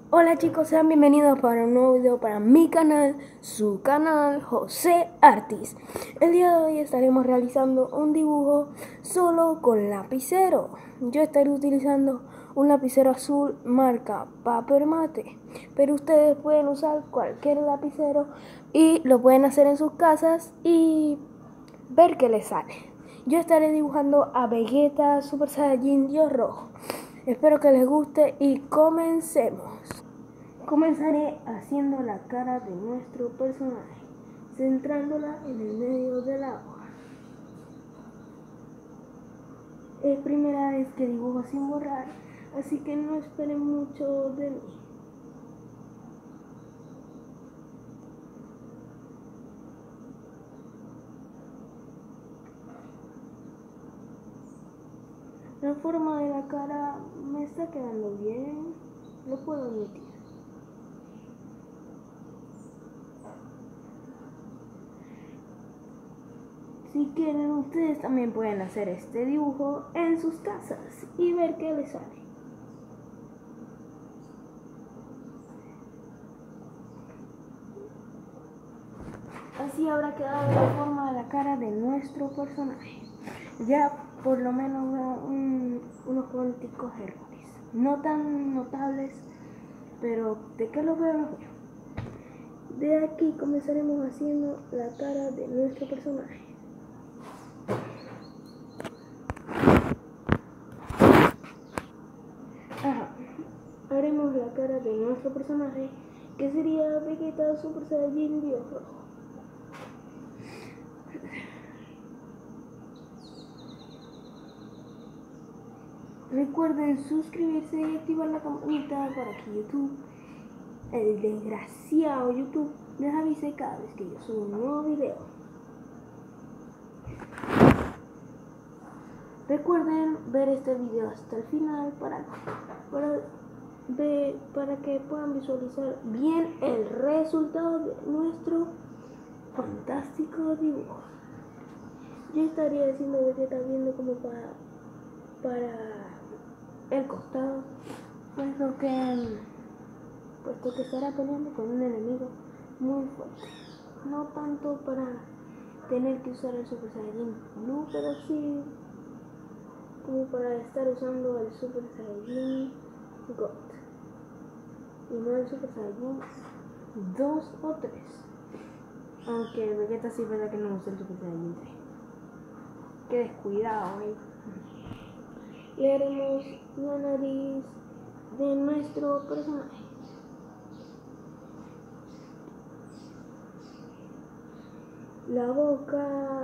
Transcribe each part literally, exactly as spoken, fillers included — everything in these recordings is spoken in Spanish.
Hola chicos, sean bienvenidos para un nuevo video para mi canal, su canal José Artis. El día de hoy estaremos realizando un dibujo solo con lapicero. Yo estaré utilizando un lapicero azul marca Paper Mate, pero ustedes pueden usar cualquier lapicero y lo pueden hacer en sus casas y ver qué les sale. Yo estaré dibujando a Vegeta Super Saiyajin Dios Rojo. Espero que les guste y comencemos. Comenzaré haciendo la cara de nuestro personaje, centrándola en el medio de la hoja. Es primera vez que dibujo sin borrar, así que no esperen mucho de mí. La forma de la cara me está quedando bien, lo puedo admitir. Si quieren, ustedes también pueden hacer este dibujo en sus casas y ver qué les sale. Así habrá quedado la forma de la cara de nuestro personaje. Ya por lo menos veo un, unos cuanticos errores. No tan notables, pero de que los veo, los veo. De aquí comenzaremos haciendo la cara de nuestro personaje. Ajá. Haremos la cara de nuestro personaje, que sería Vegeta Super Saiyajin Dios Rojo. Recuerden suscribirse y activar la campanita para que YouTube, el desgraciado YouTube, les avise cada vez que yo subo un nuevo video. Recuerden ver este video hasta el final para, para, ver, para que puedan visualizar bien el resultado de nuestro fantástico dibujo. Yo estaría haciendo Vegeta viendo como para, para el costado, puesto que, puesto que estará peleando con un enemigo muy fuerte. No tanto para tener que usar el Super Saiyajin Blue, pero sí como para estar usando el Super Saiyajin God y no el Super Saiyajin dos o tres. Aunque Vegeta sí es verdad que no usa el Super Saiyajin tres. Qué descuidado, ¿eh? Le haremos la nariz de nuestro personaje. La boca.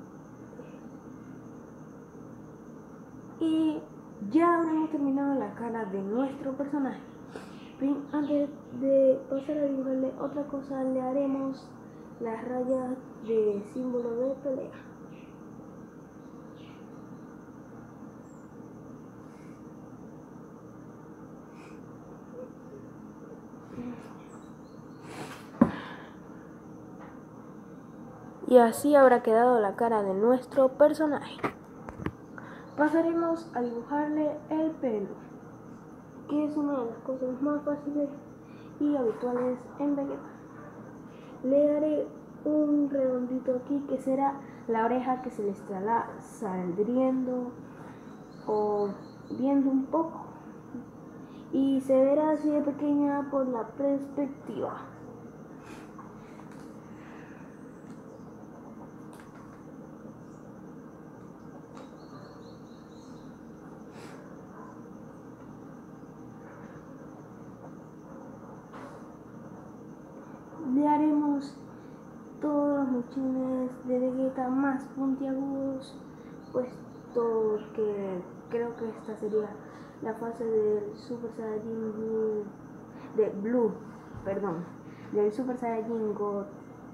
Y ya habremos terminado la cara de nuestro personaje. Antes de pasar a dibujarle otra cosa, le haremos las rayas de símbolo de pelea. Y así habrá quedado la cara de nuestro personaje. Pasaremos a dibujarle el pelo, que es una de las cosas más fáciles y habituales en Vegeta. Le haré un redondito aquí que será la oreja que se le estará saliendo o viendo un poco y se verá así de pequeña por la perspectiva. Le haremos todos los mochines de Vegeta más puntiagudos, puesto que creo que esta sería la fase del Super Saiyajin Blue, de Blue, perdón, del Super Saiyajin God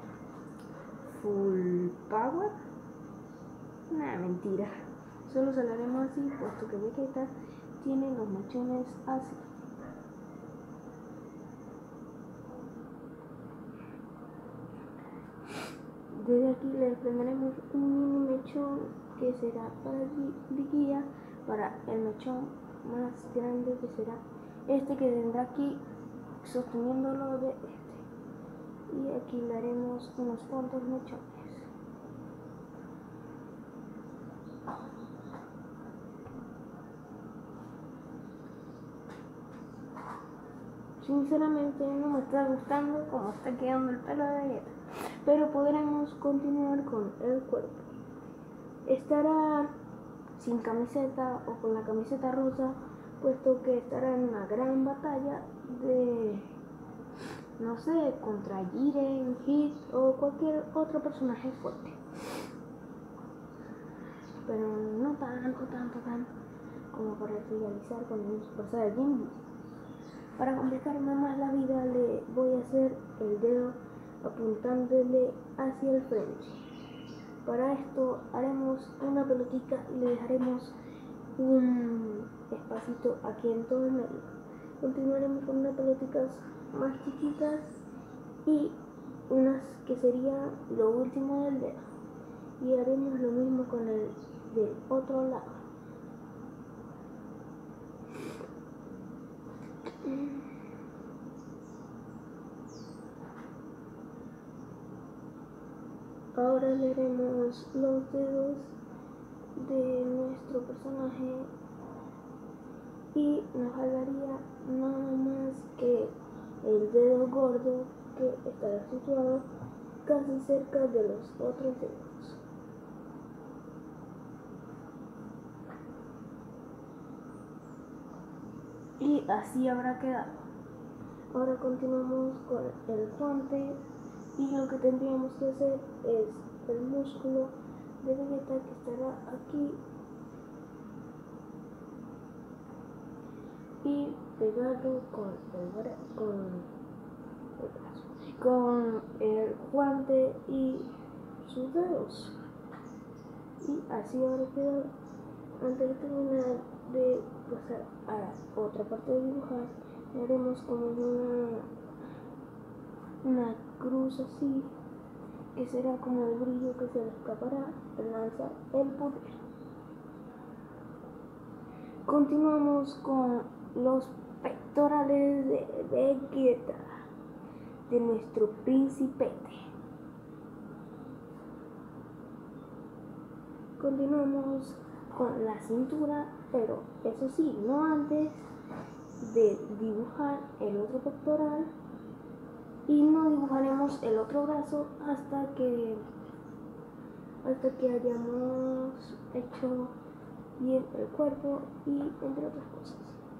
Full Power. Nah, mentira. Solo se lo haremos así, puesto que Vegeta tiene los mochines así. Desde aquí le prenderemos un mini mechón que será para de guía para el mechón más grande, que será este que tendrá aquí sosteniéndolo de este. Y aquí le haremos unos cuantos mechones. Sinceramente no me está gustando cómo está quedando el pelo de Vegeta, pero podremos continuar con el cuerpo. Estará sin camiseta o con la camiseta rosa, puesto que estará en una gran batalla de, no sé, contra Jiren, Hit o cualquier otro personaje fuerte. Pero no tanto, tanto, tanto como para rivalizar con el Super Saiyajin. Para complicarme más la vida, le voy a hacer el dedo apuntándole hacia el frente. Para esto haremos una pelotita y le dejaremos un espacito aquí en todo el medio. Continuaremos con unas pelotitas más chiquitas y unas que sería lo último del dedo. Y haremos lo mismo con el del otro lado. Ahora le haremos los dedos de nuestro personaje y nos faltaría nada más que el dedo gordo, que estará situado casi cerca de los otros dedos. Y así habrá quedado. Ahora continuamos con el guante y lo que tendríamos que hacer es el músculo de Vegeta, que estará aquí, y pegarlo con el, bra con el brazo, con el guante y sus dedos. Y así habrá quedado. Antes de terminar de pasar a la otra parte de dibujar, haremos como una, una cruz así, que será como el brillo que se le escapará al lanzar el poder. Continuamos con los pectorales de Vegeta, de nuestro principete. Continuamos con la cintura, pero eso sí, no antes de dibujar el otro pectoral, y no dibujaremos el otro brazo hasta que hasta que hayamos hecho bien el cuerpo y entre otras cosas.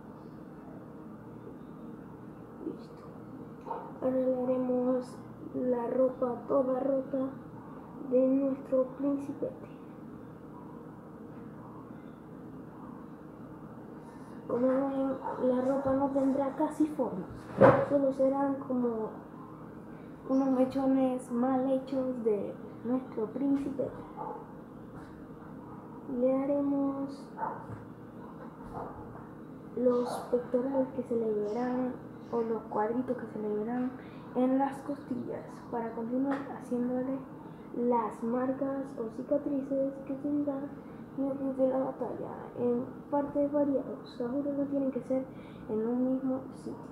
Listo. Ahora le haremos la ropa toda rota de nuestro principete. Como ven, la ropa no tendrá casi forma, solo serán como unos mechones mal hechos de nuestro príncipe. Le haremos los pectorales que se le verán, o los cuadritos que se le verán en las costillas, para continuar haciéndole las marcas o cicatrices que tendrá durante la batalla en partes variadas. Seguro no tienen que ser en un mismo sitio.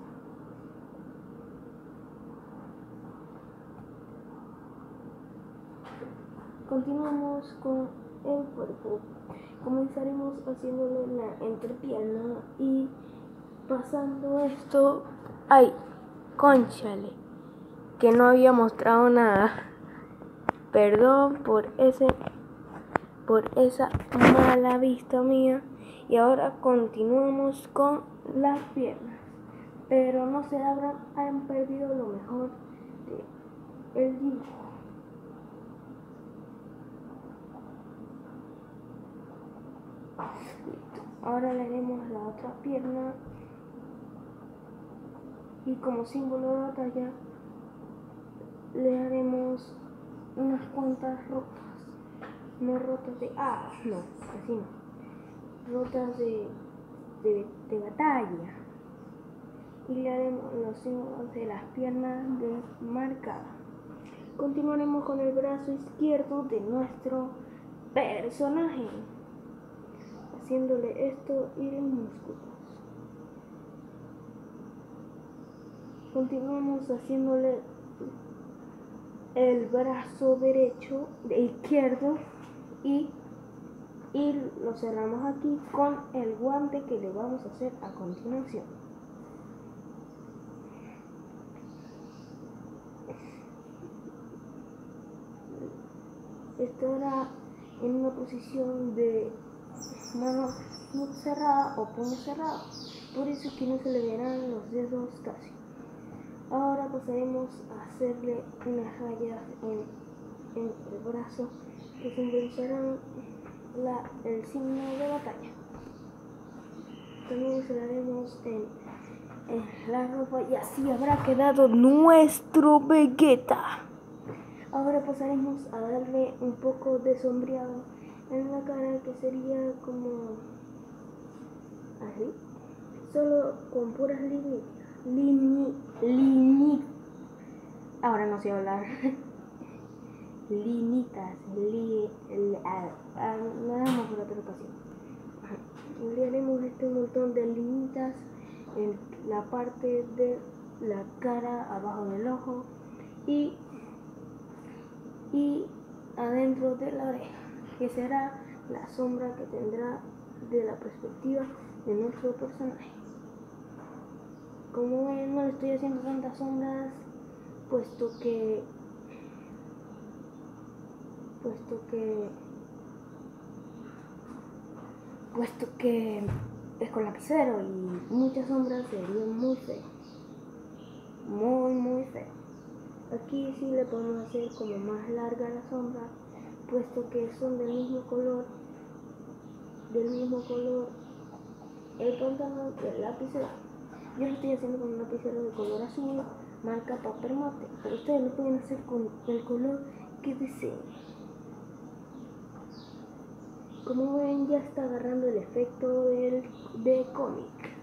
Continuamos con el cuerpo. Comenzaremos haciéndole la entrepierna y pasando esto. ¡Ay! ¡Cónchale! Que no había mostrado nada. Perdón por ese por esa mala vista mía. Y ahora continuamos con las piernas. Pero no se habrán han perdido lo mejor del dibujo. Listo. Ahora le haremos la otra pierna y como símbolo de batalla le haremos unas cuantas rotas, no rotas de ah, no, así no, rotas de, de, de batalla, y le haremos los símbolos de las piernas de marcada. Continuaremos con el brazo izquierdo de nuestro personaje, haciéndole esto y los músculos. continuamos haciéndole el brazo derecho de izquierdo y, y lo cerramos aquí con el guante que le vamos a hacer a continuación. Esto era en una posición de mano cerrada o puño cerrado, por eso es que no se le verán los dedos casi. Ahora pasaremos a hacerle unas rayas en, en el brazo que simbolizarán la, el signo de batalla. También se la haremos en, en la ropa y así habrá quedado nuestro Vegeta. Ahora pasaremos a darle un poco de sombreado en la cara, que sería como así, solo con puras líneas. Lini, lini, ahora no sé hablar. Linitas, li, li, ah, ah, nada más por otra ocasión. Le haremos este montón de linitas en la parte de la cara, abajo del ojo y, y adentro de la oreja, que será la sombra que tendrá de la perspectiva de nuestro personaje. Como ven, no le estoy haciendo tantas sombras, puesto que puesto que puesto que es con lapicero y muchas sombras serían muy feo, muy muy feo. Aquí sí le podemos hacer como más larga la sombra, puesto que son del mismo color del mismo color el pantalón y el lapicero. Yo lo estoy haciendo con un lapicero de color azul, marca Paper Mate, pero ustedes lo pueden hacer con el color que deseen. Como ven, ya está agarrando el efecto del, de cómic.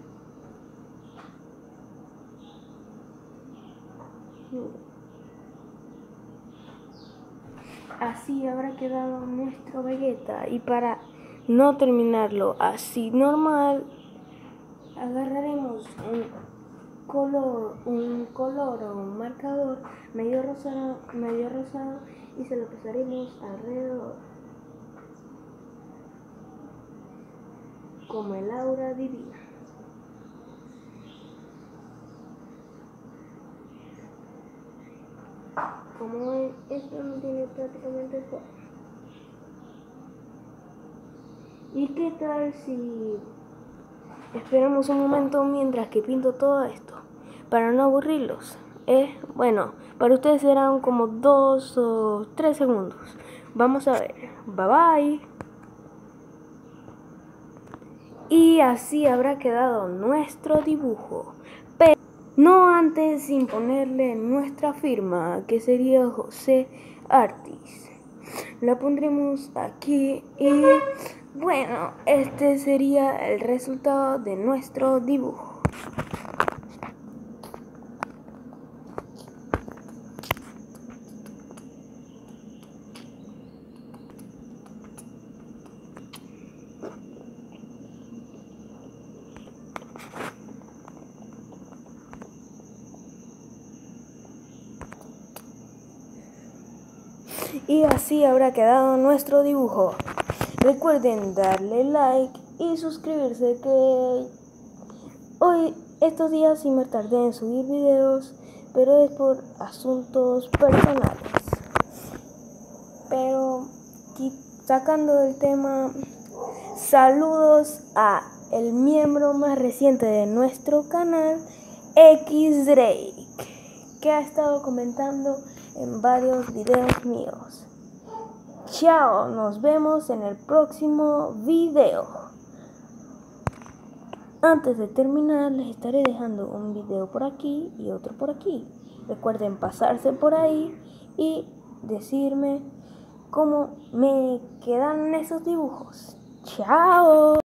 Así habrá quedado nuestro Vegeta, y para no terminarlo así normal, agarraremos un color, un color o un marcador medio rosado, medio rosado y se lo pasaremos alrededor como el aura divina. Como ven, esto no tiene prácticamente forma. ¿Y qué tal si esperamos un momento mientras que pinto todo esto, para no aburrirlos? Eh, bueno, para ustedes serán como dos o tres segundos. Vamos a ver. Bye bye. Y así habrá quedado nuestro dibujo, pero no antes sin ponerle nuestra firma, que sería José Artis. La pondremos aquí y bueno, este sería el resultado de nuestro dibujo. Y así habrá quedado nuestro dibujo. Recuerden darle like y suscribirse, que hoy, estos días sí me tardé en subir videos, pero es por asuntos personales. Pero sacando del tema, saludos a el miembro más reciente de nuestro canal, X Drake, que ha estado comentando en varios videos míos. Chao, nos vemos en el próximo video. Antes de terminar, les estaré dejando un video por aquí y otro por aquí. Recuerden pasarse por ahí y decirme cómo me quedan esos dibujos. Chao.